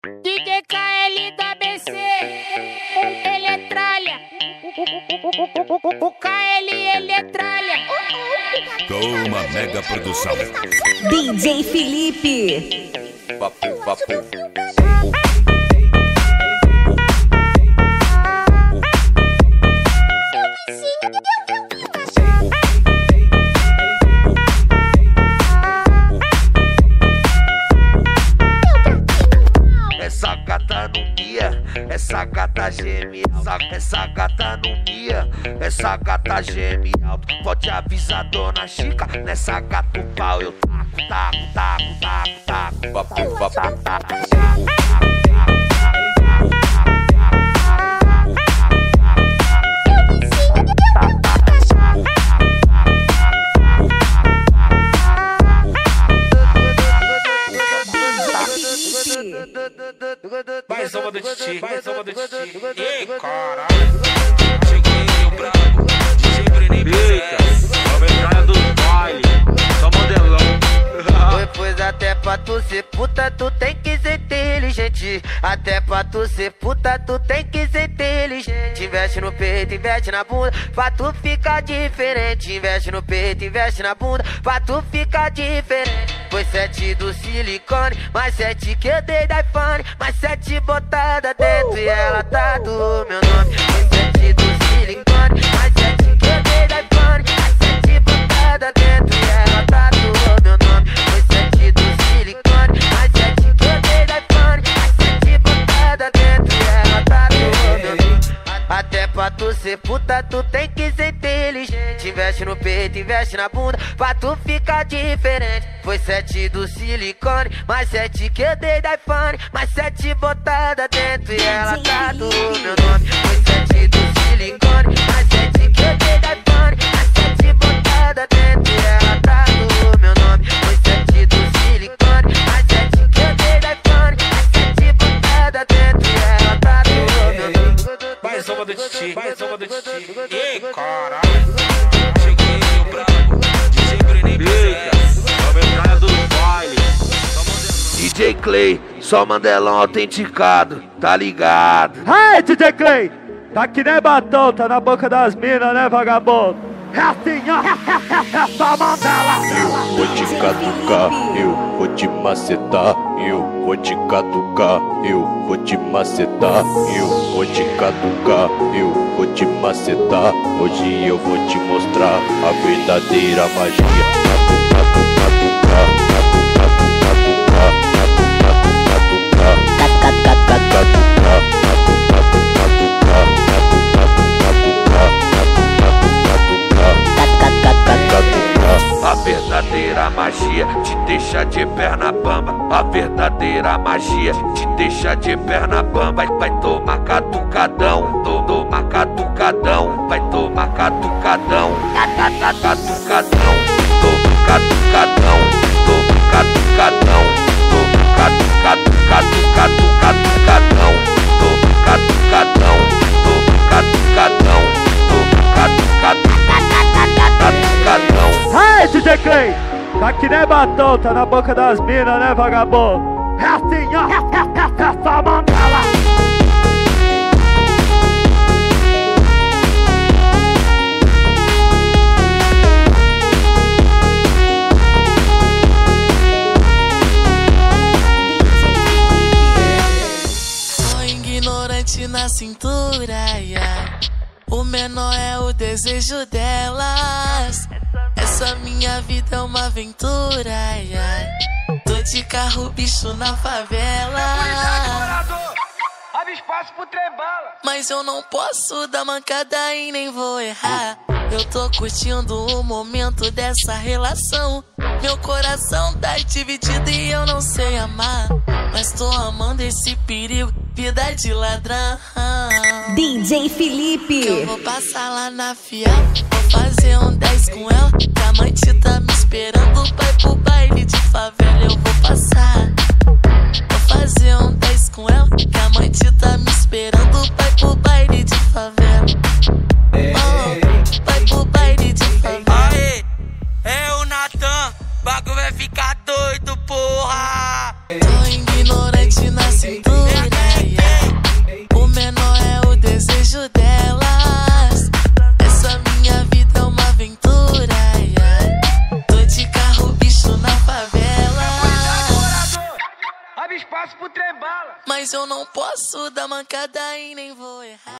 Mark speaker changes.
Speaker 1: DJ KL da BC, ele é tralha. O KL, ele é tralha.
Speaker 2: Com uma mega produção.
Speaker 3: DJ Felipe.
Speaker 4: Papo, papo.
Speaker 5: Essa gata não mia, essa gata geme, essa gata não mia, essa gata geme alto. Pode avisar dona Chica, nessa gata o pau eu taco.
Speaker 4: Papo, papo.
Speaker 6: Mais uma do Titi, mais uma do Titi. Ei, caralho. Cheguei, meu brabo. DJ Breninho Bezerra. Nova entrada do baile. Só modelão.
Speaker 5: Pois até pra tu ser puta, tu tem que ser inteligente. Até pra tu ser puta, tu tem que ser inteligente. Investe no peito, investe na bunda, pra tu ficar diferente. Investe no peito, investe na bunda, pra tu ficar diferente. Foi 7 do silicone, mais 7 que eu dei da iPhone, mais 7 botada dentro e ela tá do meu nome. Foi 7 do silicone, mais 7 que eu dei da iPhone, mais 7 botada dentro e ela tá do meu nome. Foi 7 do silicone, mais 7 que eu dei da iPhone, mais 7 botada dentro e ela tá do meu nome. Até pra tu ser puta, tu tem que ser inteligente. Investe no peito, investe na bunda, pra tu ficar diferente. Foi 7 do silicone, mais 7 que eu dei da iPhone, mais 7 botada dentro e ela tá do meu nome. Foi 7 do silicone, mais 7 que eu dei da iPhone, mais 7 botada dentro e ela tá do meu nome. Foi 7 do silicone, mais 7 que eu dei da iPhone, mais 7 botada dentro e ela tá do meu nome.
Speaker 6: Mais uma do Titi, mais uma do Titi. Ei, caralho. Cheguei, meu brabo. DJ Breninho Bezerra. Nova entrada do baile. Só modelão.
Speaker 5: DJ Clay, só Mandelão autenticado, tá ligado?
Speaker 7: Hey, DJ Clay! Tá que nem batom, tá na boca das minas, né, vagabundo? É assim, ó, é só Mandela.
Speaker 4: Eu vou te catucar, eu vou te macetar, eu vou te catucar, eu vou te macetar, eu vou te catucar, eu vou te macetar. Hoje eu vou te mostrar a verdadeira magia.
Speaker 5: A verdadeira magia te deixa de perna bamba. A verdadeira magia te deixa de perna bamba. Vai tomar catucadão, toma catucadão. Vai tomar catucadão, catucadão. Toma catucadão, toma catucadão. Toma catucadão, toma catucadão. Toma catucadão, catucadão.
Speaker 7: Hey, DJ Clay! Tá que nem batom, tá na boca das minas, né, vagabundo? É assim, ó, é só Mandela.
Speaker 8: Sou ignorante na cintura, yeah. O menor é o desejo delas. Essa minha vida é uma aventura, yeah. Tô de carro, bicho, na favela.
Speaker 6: Abre espaço pro trem-bala.
Speaker 8: Mas eu não posso dar mancada e nem vou errar. Eu tô curtindo o momento dessa relação. Meu coração tá dividido e eu não sei amar. Mas tô amando esse perigo, vida de ladrão.
Speaker 3: DJ Felipe.
Speaker 8: Eu vou passar lá na Fiel, vou fazer um 10 com ela. Que a amante tá me esperando, vai pro baile de favela. Eu vou passar, vou fazer um 10 com ela. Que a amante tá me esperando, vai pro baile de favela. Vai pro baile de favela.
Speaker 6: Aê, é o Natan. Bagulho vai ficar doido, porra.
Speaker 8: Tô ignorante na cintura.
Speaker 9: abre espaço pro trem bala.
Speaker 8: Mas eu não posso dar mancada e nem vou errar.